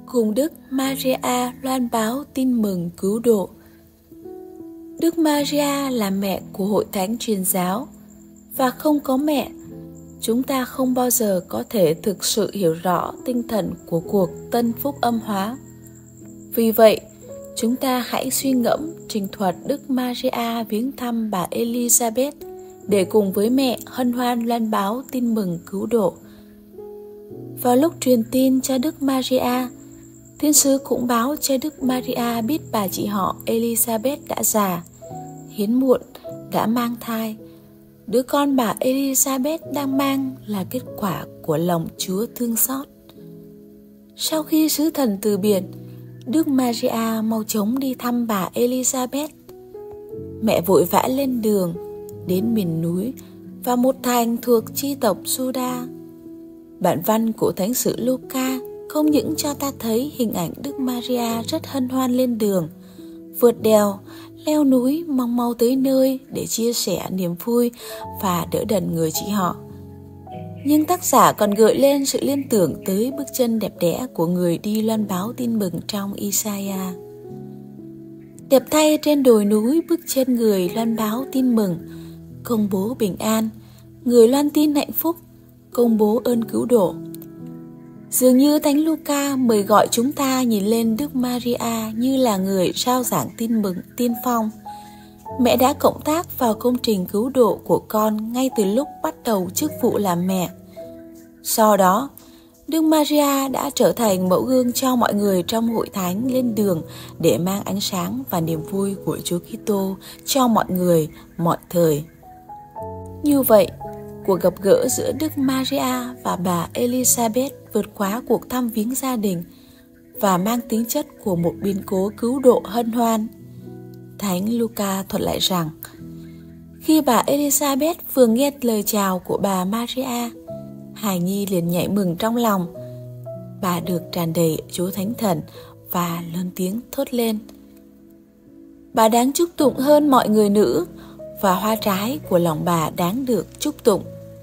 cùng Đức Maria loan báo tin mừng cứu độ. Đức Maria là mẹ của Hội Thánh Truyền giáo, và không có mẹ, chúng ta không bao giờ có thể thực sự hiểu rõ tinh thần của cuộc tân phúc âm hóa. Vì vậy, chúng ta hãy suy ngẫm trình thuật Đức Maria viếng thăm bà Elizabeth để cùng với mẹ hân hoan loan báo tin mừng cứu độ. Vào lúc truyền tin cho Đức Maria, thiên sứ cũng báo cho Đức Maria biết bà chị họ Elizabeth đã già, hiếm muộn, đã mang thai. Đứa con bà Elizabeth đang mang là kết quả của lòng Chúa thương xót. Sau khi sứ thần từ biệt, Đức Maria mau chóng đi thăm bà Elizabeth. Mẹ vội vã lên đường đến miền núi và một thành thuộc chi tộc Juda. Bản văn của Thánh sử Luca không những cho ta thấy hình ảnh Đức Maria rất hân hoan lên đường, vượt đèo, leo núi mong mau tới nơi để chia sẻ niềm vui và đỡ đần người chị họ, nhưng tác giả còn gợi lên sự liên tưởng tới bước chân đẹp đẽ của người đi loan báo tin mừng trong Isaiah. Đẹp thay trên đồi núi bước chân người loan báo tin mừng, công bố bình an, người loan tin hạnh phúc, công bố ơn cứu độ. Dường như Thánh Luca mời gọi chúng ta nhìn lên Đức Maria như là người rao giảng tin mừng tiên phong. Mẹ đã cộng tác vào công trình cứu độ của con ngay từ lúc bắt đầu chức vụ làm mẹ. Sau đó, Đức Maria đã trở thành mẫu gương cho mọi người trong hội thánh lên đường để mang ánh sáng và niềm vui của Chúa Kitô cho mọi người, mọi thời. Như vậy, cuộc gặp gỡ giữa Đức Maria và bà Elizabeth vượt quá cuộc thăm viếng gia đình và mang tính chất của một biến cố cứu độ hân hoan. Thánh Luca thuật lại rằng, khi bà Elizabeth vừa nghe lời chào của bà Maria, hài nhi liền nhảy mừng trong lòng. Bà được tràn đầy Chúa Thánh Thần và lớn tiếng thốt lên: bà đáng chúc tụng hơn mọi người nữ, và hoa trái của lòng bà đáng được chúc tụng.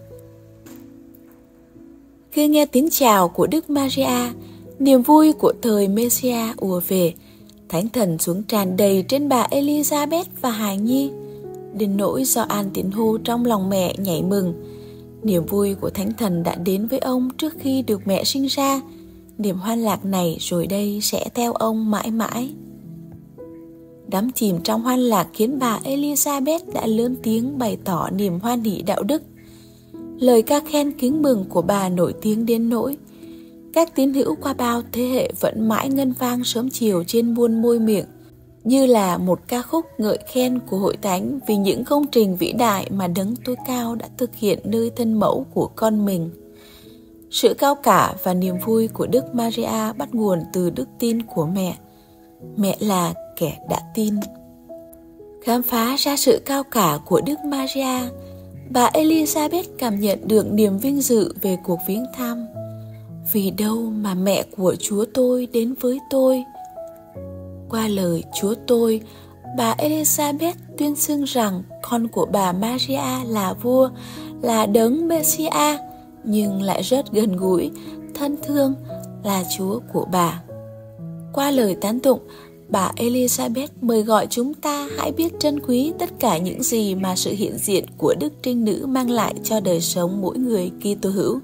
Khi nghe tiếng chào của Đức Maria, niềm vui của thời Messiah ùa về. Thánh Thần xuống tràn đầy trên bà Elizabeth và hài nhi, đến nỗi do an tiếng hô trong lòng mẹ nhảy mừng. Niềm vui của Thánh Thần đã đến với ông trước khi được mẹ sinh ra. Niềm hoan lạc này rồi đây sẽ theo ông mãi mãi. Đắm chìm trong hoan lạc khiến bà Elizabeth đã lớn tiếng bày tỏ niềm hoan hỷ đạo đức. Lời ca khen kính mừng của bà nổi tiếng đến nỗi các tín hữu qua bao thế hệ vẫn mãi ngân vang sớm chiều trên muôn môi miệng, như là một ca khúc ngợi khen của Hội Thánh vì những công trình vĩ đại mà Đấng Tối Cao đã thực hiện nơi thân mẫu của con mình. Sự cao cả và niềm vui của Đức Maria bắt nguồn từ đức tin của mẹ. Mẹ là kẻ đã tin. Khám phá ra sự cao cả của Đức Maria, bà Elizabeth cảm nhận được niềm vinh dự về cuộc viếng thăm. Vì đâu mà mẹ của Chúa tôi đến với tôi? Qua lời Chúa tôi, bà Elizabeth tuyên xưng rằng con của bà Maria là vua, là Đấng Messiah, nhưng lại rất gần gũi, thân thương, là Chúa của bà. Qua lời tán tụng, bà Elizabeth mời gọi chúng ta hãy biết trân quý tất cả những gì mà sự hiện diện của Đức Trinh Nữ mang lại cho đời sống mỗi người Kitô hữu.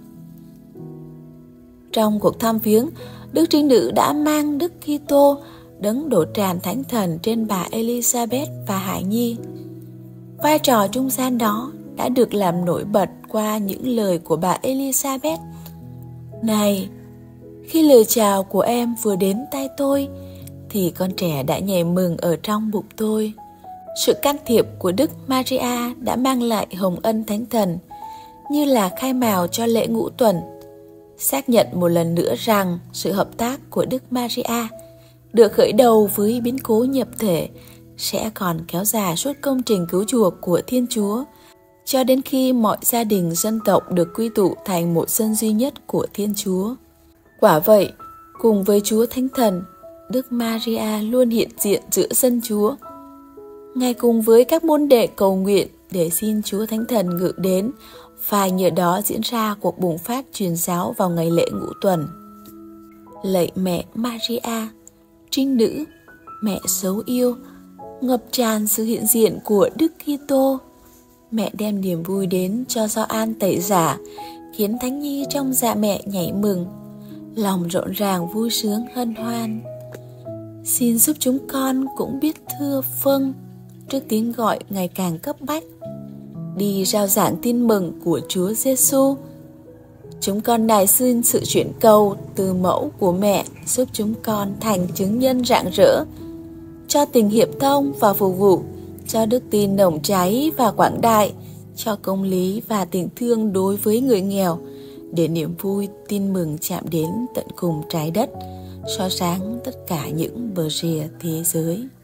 Trong cuộc thăm viếng, Đức Trinh Nữ đã mang Đức Kitô, Đấng đổ tràn Thánh Thần trên bà Elizabeth và hài nhi. Vai trò trung gian đó đã được làm nổi bật qua những lời của bà Elizabeth. Này, khi lời chào của em vừa đến tai tôi, thì con trẻ đã nhảy mừng ở trong bụng tôi. Sự can thiệp của Đức Maria đã mang lại hồng ân Thánh Thần, như là khai mào cho lễ ngũ tuần, xác nhận một lần nữa rằng sự hợp tác của Đức Maria được khởi đầu với biến cố nhập thể sẽ còn kéo dài suốt công trình cứu chuộc của Thiên Chúa, cho đến khi mọi gia đình dân tộc được quy tụ thành một dân duy nhất của Thiên Chúa. Quả vậy, cùng với Chúa Thánh Thần, Đức Maria luôn hiện diện giữa dân Chúa. Ngài cùng với các môn đệ cầu nguyện để xin Chúa Thánh Thần ngự đến, và nhờ đó diễn ra cuộc bùng phát truyền giáo vào ngày lễ ngũ tuần. Lạy mẹ Maria, trinh nữ, mẹ dấu yêu, ngập tràn sự hiện diện của Đức Kitô. Mẹ đem niềm vui đến cho Gioan Tẩy Giả, khiến thánh nhi trong dạ mẹ nhảy mừng, lòng rộn ràng vui sướng hân hoan. Xin giúp chúng con cũng biết thưa vâng trước tiếng gọi ngày càng cấp bách, đi rao giảng tin mừng của Chúa Giêsu. Chúng con nài xin sự chuyển cầu từ mẫu của mẹ giúp chúng con thành chứng nhân rạng rỡ cho tình hiệp thông và phục vụ, cho đức tin nồng cháy và quảng đại, cho công lý và tình thương đối với người nghèo, để niềm vui tin mừng chạm đến tận cùng trái đất, soi sáng tất cả những bờ rìa thế giới.